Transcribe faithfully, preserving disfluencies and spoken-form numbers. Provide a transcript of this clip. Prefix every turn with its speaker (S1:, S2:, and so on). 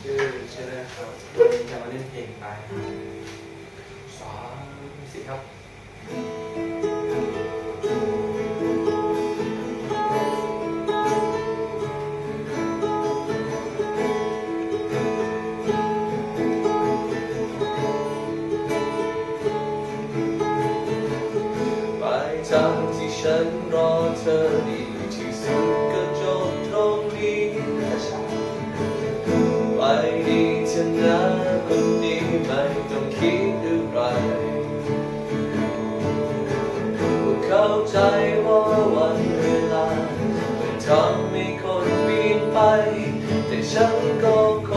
S1: ชื่อชื่อนะครับจะมาเล่นเพลงไปสามสี่ครับ
S2: ปลายทางที่ฉันรอเธอดีที่สุดก็จบตรงนี้ไปดีเถอะนะคนดีไม่ต้องคิดอะไรเข้าใจว่าวันเวลามันทำให้คนเปลี่ยนไปแต่ฉันก็ค